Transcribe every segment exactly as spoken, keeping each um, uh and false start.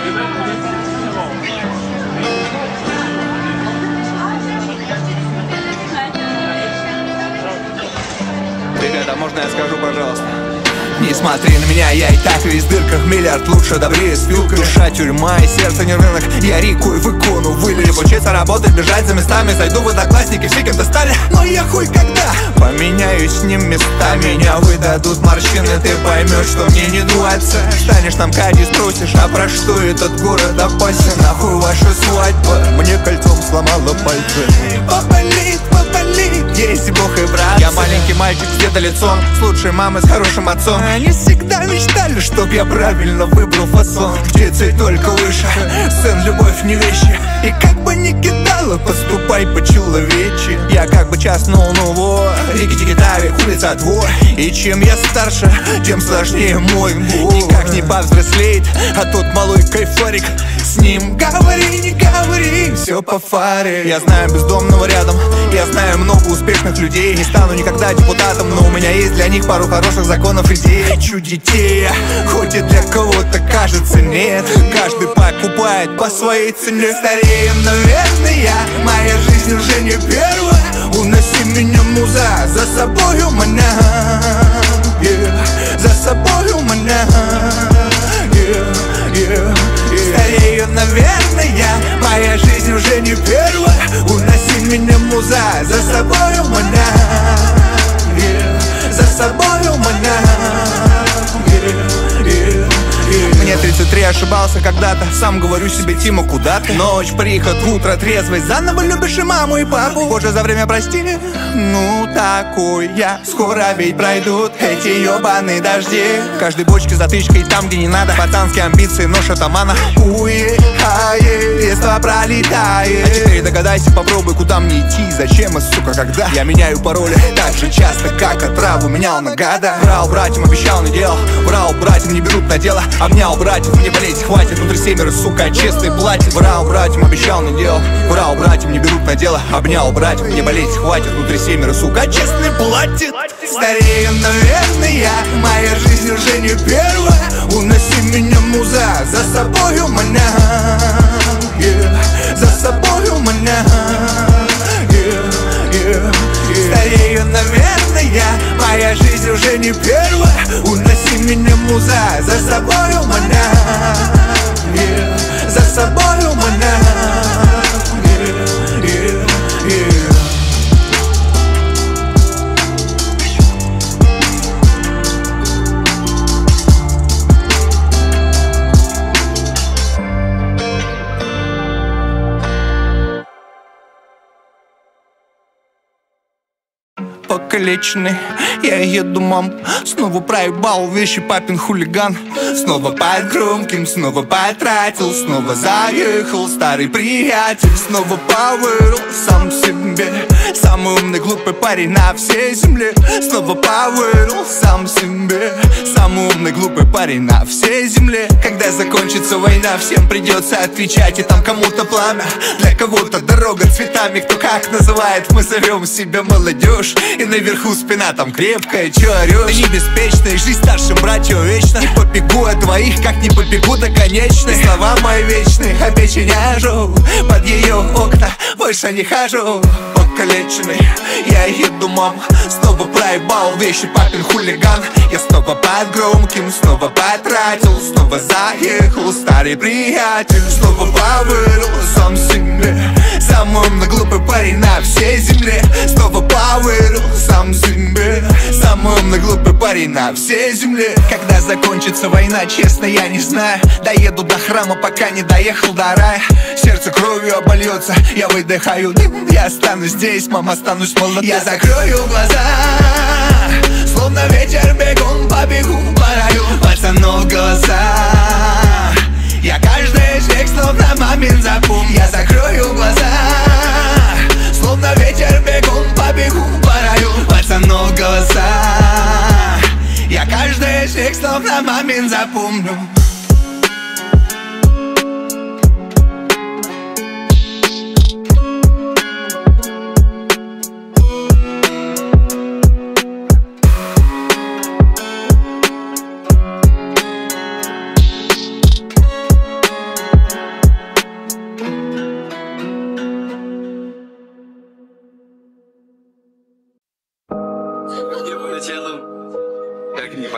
Ребята, можно я скажу, пожалуйста? Не смотри на меня, я и так весь в дырках. Миллиард лучше, добрее с вилкой. Душа тюрьма и сердце не рынок. Я рекой в икону вылез. Учиться работать, бежать за местами. Зайду в одноклассники, все кем-то стали. Но я хуй когда поменяюсь с ним местами. Меня выдадут морщины, ты поймешь, что мне не двадцать. Станешь нам кади, спросишь, а про что этот город опасен? Нахуй ваша свадьба, мне кольцом сломала пальцы. Поболит, поболит, есть Бог и брат. Я маленький мальчик с дедолицом, с лучшей мамой, с хорошим отцом. Они всегда мечтали, чтоб я правильно выбрал фасон. Где цель только выше, сын, любовь не вещи. И как бы ни кидала, поступай по-человечи. Я как бы час ну-ну-во, рики-тики-тави, улица двор. И чем я старше, тем сложнее мой бой. Никак не повзрослеет, а тот малой кайфарик. С ним говори, не говори, все по фаре. Я знаю бездомного рядом, я знаю много успешных людей. Не стану никогда депутатом, но у меня есть для них пару хороших законов, идей. Хочу детей, хоть и для кого-то кажется нет. Каждый покупает по своей цене. Стареем, наверное, моя жизнь уже не первая. Уноси меня, муза, за собою меня, yeah. За собою меня, yeah, yeah, yeah. Старею, наверное, моя жизнь уже не первая. Уноси меня, муза, за собою меня, yeah. За собою меня, yeah, yeah. Мне тридцать три, ошибался когда-то. Сам говорю себе, Тима, куда ты? Ночь, приход, утро, трезвость. Заново любишь и маму, и папу. Боже, за время прости. Ну, такой я. Скоро ведь пройдут эти ебаные дожди. В каждой бочке затычка и там, где не надо. Пацанские амбиции, нож атамана. Уехает, детство пролетает. А теперь догадайся, попробуй, куда мне идти. Зачем и, сука, когда я меняю пароли так же часто, как отраву менял на года. Врал братьям, обещал, не делал. Врал братьям, не берут на дело. Обнял братьев, мне болеть хватит. Внутри семеро, сука, честный платит. Врал братьям, обещал, не делал. Врал братьям, не берут на дело. Обнял братьев, мне болеть хватит. Внутри семеро, сука, честный платит. Старею, наверное, моя жизнь уже не первая. Уноси меня, муза, за собою меня, yeah. За собою меня, yeah, yeah, yeah. Старею, наверное, моя жизнь уже не первая. Уноси меня, муза, за собою меня, yeah. За собою меня, yeah, yeah, yeah. Покалеченный, я еду, мам. Снова проебал вещи, папин хулиган. Снова под громким, снова потратил. Снова заехал старый приятель. Снова повырыл сам себе. Самый умный глупый парень на всей земле. Снова повырыл сам себе. Самый умный глупый парень на всей земле. Когда закончится война, всем придется отвечать. И там кому-то пламя, для кого-то дорога цветами. Кто как называет, мы зовем себя молодежь. И наверху спина там крепкая, чё орёшь? Ты не беспечный, жизнь старшим братью вечно. Не побегу от твоих, как не побегу до конечной. Слова мои вечные, опять няжу. Под ее окна больше не хожу. Покалеченный, я еду, мам. Снова проебал вещи, папин хулиган. Я снова под громким, снова потратил. Снова заехал старый приятель. Снова повырыл сам себе. Самый умный глупый парень на всей земле. Снова повырыл сам себе. Самый умный глупый парень на всей земле. Когда закончится война, честно, я не знаю. Доеду до храма, пока не доехал до рая. Сердце кровью обольется, я выдыхаю дым. Я останусь здесь, мама, останусь молодым. Я закрою глаза, словно ветер бегун, побегу по раю. Пацанов голоса, я каждый шаг словно мамин запомню. Я закрою глаза, словно ветер бегун, побегу по раю. Пацанов голоса, я каждый шаг словно мамин запомню.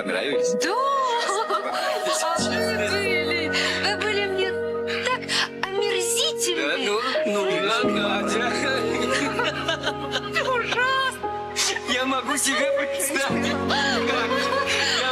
понравились? Да! А вы были, вы были мне так омерзительны. Ну, ну, Надя. Ужасно. Я могу себе представить, как я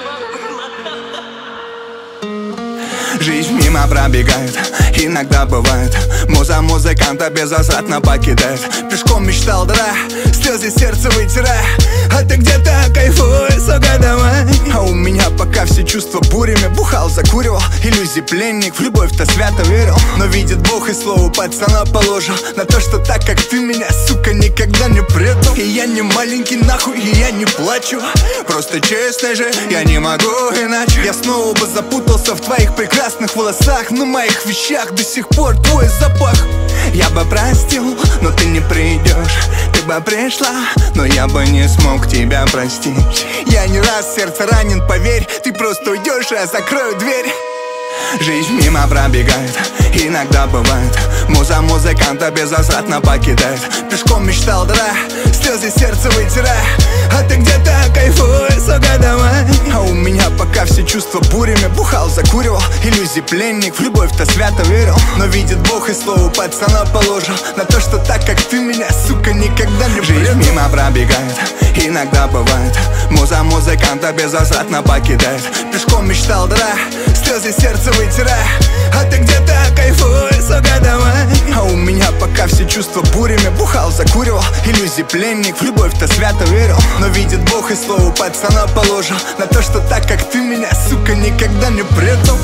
вам. Жизнь мимо пробегает, иногда бывает. Муза музыканта безвозвратно покидает. Пешком мечтал, да, слезы сердце вытирая. А ты где-то кайфуй, сука, давай. А у меня пока все чувства бурями. Бухал, закуривал, иллюзий пленник. В любовь-то свято верил, но видит Бог и слово пацана положил на то, что так, как ты меня, сука, никогда не предал. И я не маленький нахуй, и я не плачу. Просто честно же, я не могу иначе. Я снова бы запутался в твоих прекрасных волосах, на моих вещах до сих пор твой запах. Я бы простил, но ты не придешь. Ты бы пришла, но я бы не смог тебя простить. Я не раз сердце ранен, поверь. Ты просто уйдешь, а я закрою дверь. Жизнь мимо пробегает, иногда бывает. Муза музыканта безвозвратно покидает. Пешком мечтал, да, слезы сердце вытирая. А ты где-то кайфуй, сука, давай. А у меня пока все чувства бурями. Бухал, закуривал, иллюзий пленник. В любовь-то свято верил, но видит Бог и слово пацана положил на то, что так, как ты меня, сука, никогда не предал. Жизнь мимо пробегает, иногда бывает. Муза музыканта безвозвратно покидает. Пешком мечтал, да, слезы сердце вытирая. А ты где-то кайфуй, сука, давай. А у меня пока все чувства бурями. Бухал, закуривал, иллюзий пленник. В любовь-то свято верил, но видит Бог и слово пацана положил на то, что так, как ты меня, сука, никогда не предал.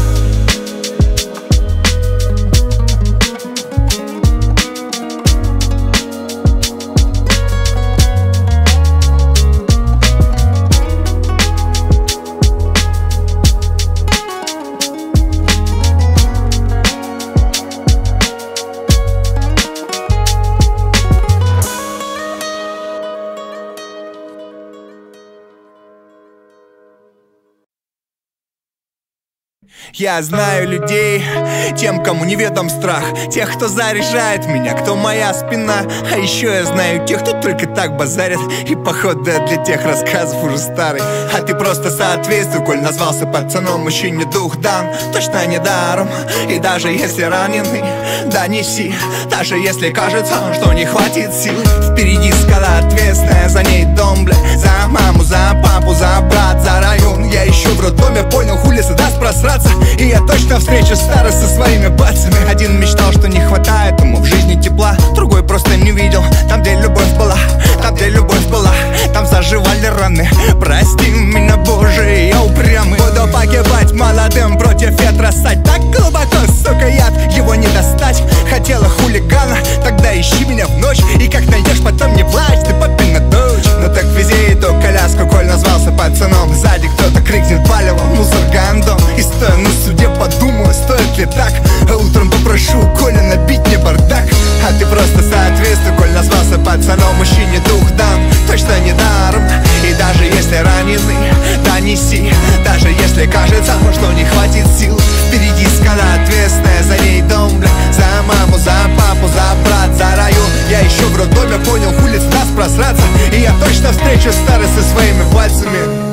Я знаю людей, тем, кому неведом страх. Тех, кто заряжает меня, кто моя спина. А еще я знаю тех, кто только так базарит. И походу для тех рассказов уже старый. А ты просто соответствуй, коль назвался пацаном. Мужчине дух дан, точно не даром. И даже если раненый, да неси. Даже если кажется, что не хватит сил. Впереди скала ответственная, за ней дом, бля. За маму, за папу, за брат, за район. Я еще в роддоме понял, хули даст просраться. И я точно встречу старость со своими пальцами. Один мечтал, что не хватает ему в жизни тепла. Другой просто не видел там, где любовь была. Там, где любовь была, там заживали раны. Прости меня, Боже, я упрямый. Буду погибать молодым против ветра. Стать так глубоко, сука, яд, его не достать. Хотела хулигана, тогда ищи меня в ночь. И как найдешь, потом не плачь, ты папина дочь. Ну так вези эту коляску, коль назвался пацаном. Сзади кто-то крикнет палево, мусор гандон. И стоя на суде подумаю, стоит ли так. А утром попрошу Коля набить мне бардак. А ты просто соответствуй, коль назвался пацаном. Мужчине дух дан, точно не даром. И даже если раненый, да неси. Даже если кажется, что не хватит сил. Впереди скала ответственная, за ней дом, бля. За маму, за папу, за брат, за район. Я еще в роддоме понял, хули даст просраться. И я точно встречу старость со своими пальцами.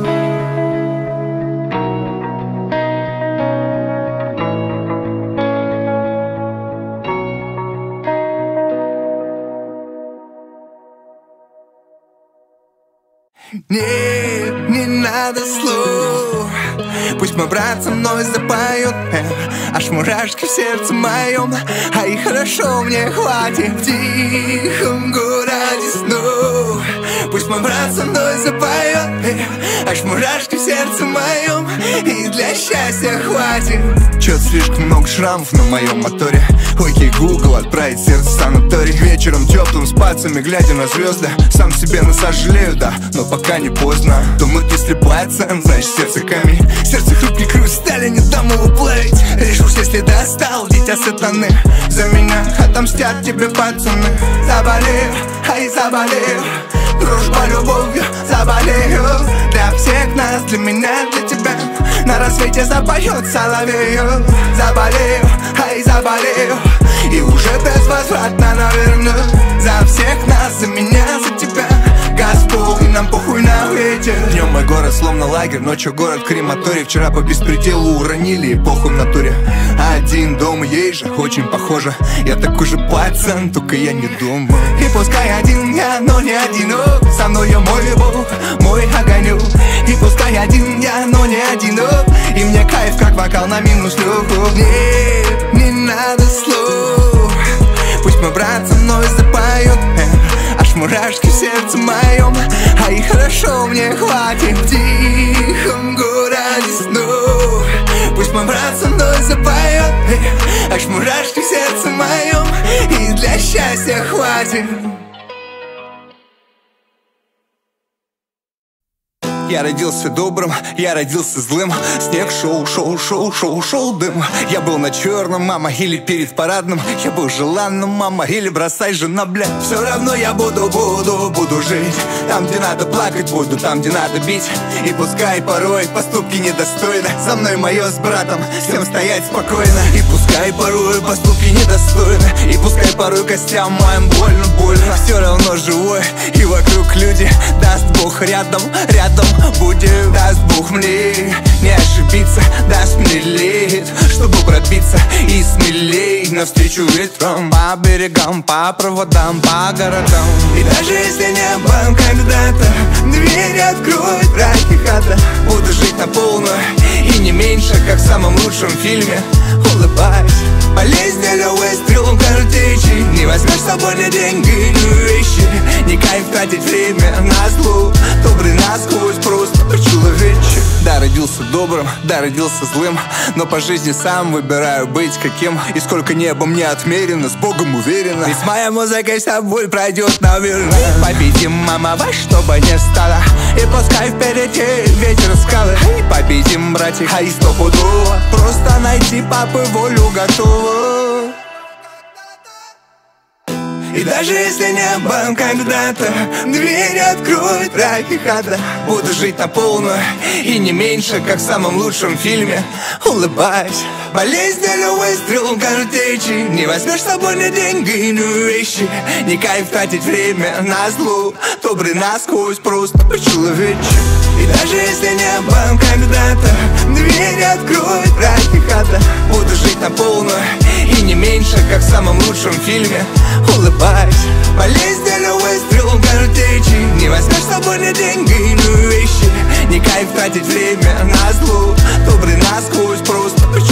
Нет, не надо слов. Пусть мой брат со мной запоет, э, аж мурашки в сердце моем. А и хорошо мне хватит в тихом городе снов. Пусть мой брат со мной запоет, э, аж мурашки в сердце моем. И для счастья хватит. Чё-то слишком много шрамов на моем моторе. Окей, Google, отправить сердце в санаторий. Вечером теплым с пальцами, глядя на звезды. Сам себе насожалею, да, но пока не поздно. Думать, если плавится, значит сердце камень. Сердце хрупкий хрусталь, не дам его плавить. Решусь, если достал, дитя сатаны. За меня отомстят тебе пацаны. Заболею, ай, заболею. Дружба любовью заболею. Для всех нас, для меня, для тебя. На рассвете запоет соловею. Заболею, ай, заболею. И уже безвозвратно, наверное. За всех нас, за меня, за тебя. газ в пол, и нам похуй на ветер. Днем мой город словно лагерь, ночью город крематорий. Вчера по беспределу уронили, и похуй в натуре. Один дом, ей же очень похоже. Я такой же пацан, только я не думаю. И пускай один я, но не одинок. Со мной я мой бог, мой огонек. И пускай один я, но не одинок. И мне кайф, как вокал на минус легких. Нет, не надо слов. Пусть мой брат со мной запоет, аж мурашки в сердце моем. А и хорошо мне хватит в тихом городе снов. Пусть мой брат со мной запоет, аж мурашки в сердце моем. И для счастья хватит. Я родился добрым, я родился злым. Снег шел, шел, шел, шел, шел дым. Я был на черном, мама, или перед парадным. Я был желанным, мама, или бросай, жена, блядь. Все равно я буду, буду, буду жить. Там, где надо плакать, буду, там, где надо бить. И пускай порой поступки недостойны. За мной мое с братом, всем стоять спокойно. И пускай порой поступки недостойны. И пускай порой костям моим больно, больно. Все равно живой, и вокруг люди. Даст Бог рядом, рядом будет. Даст Бог мне не ошибиться, даст мне лет, чтобы пробиться и смелей навстречу ветрам. По берегам, по проводам, по городам. И даже если небо когда-то дверь откроет, враги хата, буду жить на полную и не меньше, как в самом лучшем фильме. Улыбаясь, болезнь или выстрел картечи. Не возьмешь с собой ни деньги, ни вещи. Не кайф тратить время на зло. Добрый насквозь, просто по-человече. Да, родился добрым, да, родился злым. Но по жизни сам выбираю быть каким. И сколько неба мне отмерено, с Богом уверенно. И с моей музыкой вся боль пройдет, наверное. Победим, мама, во что бы ни стало. И пускай впереди ветер скалы. Победим, братья, а и стопудово. Просто найти папы волю готово. И даже если небо когда-то дверь откроет, враги хата, буду жить на полную и не меньше, как в самом лучшем фильме. Улыбаясь, болезнь или выстрел картечи. Не возьмешь с собой ни деньги, ни вещи. Не кайф тратить время на зло. Добрый насквозь, просто по-человече. И даже если небо когда-то дверь откроет, враги хата, буду жить на полную и не меньше, как в самом лучшем фильме. Улыбаясь, болезнь или выстрел картечи. Не возьмешь с собой ни деньги, ни вещи. Не кайф тратить время на зло. Добрый насквозь, просто